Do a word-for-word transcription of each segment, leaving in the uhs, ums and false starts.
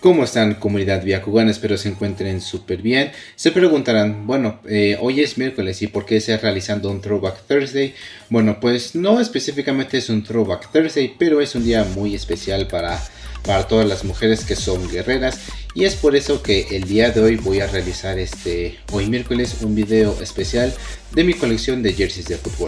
¿Cómo están, comunidad Byakugan? Espero se encuentren súper bien. Se preguntarán, bueno, eh, hoy es miércoles y ¿por qué se realizando un Throwback Thursday? Bueno, pues no específicamente es un Throwback Thursday, pero es un día muy especial para, para todas las mujeres que son guerreras. Y es por eso que el día de hoy voy a realizar este, hoy miércoles, un video especial de mi colección de jerseys de fútbol.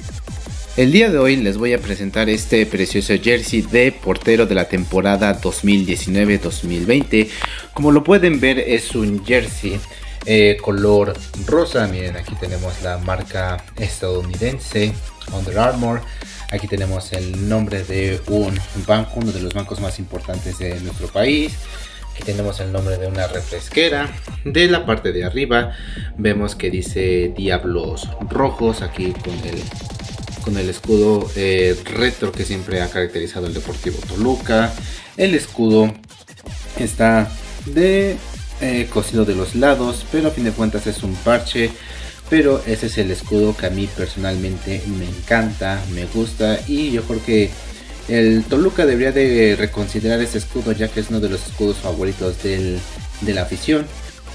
El día de hoy les voy a presentar este precioso jersey de portero de la temporada dos mil diecinueve dos mil veinte. Como lo pueden ver, es un jersey eh, color rosa. Miren, aquí tenemos la marca estadounidense Under Armour. Aquí tenemos el nombre de un banco, uno de los bancos más importantes de nuestro país. Aquí tenemos el nombre de una refresquera. De la parte de arriba vemos que dice Diablos Rojos, aquí con el con el escudo eh, retro que siempre ha caracterizado el Deportivo Toluca. El escudo está de eh, cosido de los lados, pero a fin de cuentas es un parche. Pero ese es el escudo que a mí personalmente me encanta, me gusta, y yo creo que el Toluca debería de reconsiderar ese escudo, ya que es uno de los escudos favoritos del, de la afición.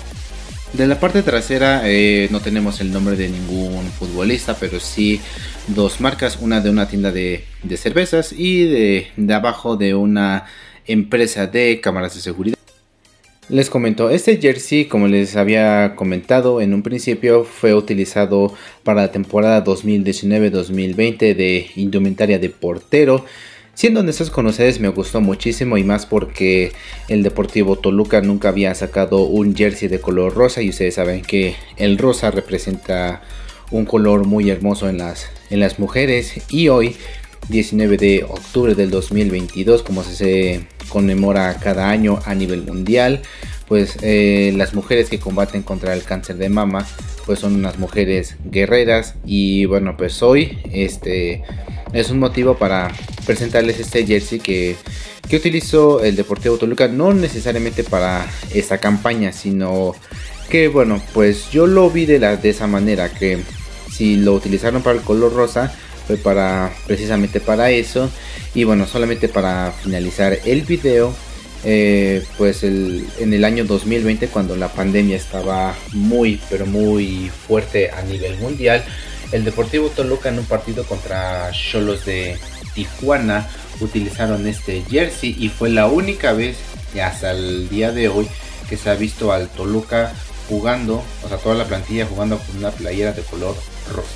De la parte trasera eh, no tenemos el nombre de ningún futbolista, pero sí dos marcas, una de una tienda de, de cervezas y de, de abajo de una empresa de cámaras de seguridad. Les comento, este jersey, como les había comentado en un principio, fue utilizado para la temporada dos mil diecinueve dos mil veinte de indumentaria de portero. Siendo honestos con ustedes, me gustó muchísimo, y más porque el Deportivo Toluca nunca había sacado un jersey de color rosa, y ustedes saben que el rosa representa un color muy hermoso en las, en las mujeres. Y hoy, diecinueve de octubre del dos mil veintidós, como se conmemora cada año a nivel mundial, pues eh, las mujeres que combaten contra el cáncer de mama pues son unas mujeres guerreras. Y bueno, pues hoy este es un motivo para presentarles este jersey que, que utilizó el Deportivo Toluca, no necesariamente para esta campaña, sino que bueno, pues yo lo vi de, la, de esa manera, que si lo utilizaron para el color rosa fue para precisamente para eso. Y bueno, solamente para finalizar el video, eh, pues el, en el año dos mil veinte, cuando la pandemia estaba muy pero muy fuerte a nivel mundial, el Deportivo Toluca en un partido contra Xolos de Tijuana utilizaron este jersey, y fue la única vez y hasta el día de hoy que se ha visto al Toluca jugando, o sea, toda la plantilla jugando con una playera de color rosa.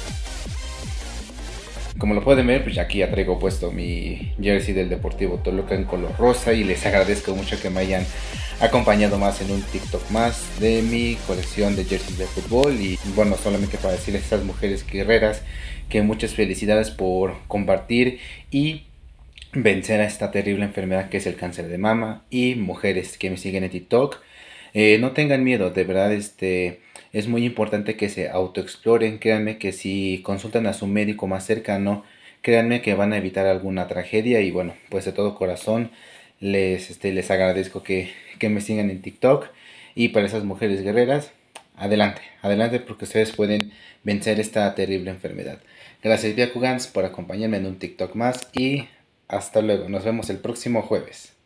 Como lo pueden ver, pues aquí ya traigo puesto mi jersey del Deportivo Toluca en color rosa, y les agradezco mucho que me hayan acompañado más en un TikTok más de mi colección de jerseys de fútbol. Y bueno, solamente para decirles a estas mujeres guerreras que muchas felicidades por compartir y vencer a esta terrible enfermedad que es el cáncer de mama. Y mujeres que me siguen en TikTok, eh, no tengan miedo, de verdad este es muy importante que se autoexploren. Créanme que si consultan a su médico más cercano, créanme que van a evitar alguna tragedia. Y bueno, pues de todo corazón les, este, les agradezco que, que me sigan en TikTok. Y para esas mujeres guerreras, adelante, adelante, porque ustedes pueden vencer esta terrible enfermedad. Gracias Byakugans por acompañarme en un TikTok más, y hasta luego, nos vemos el próximo jueves.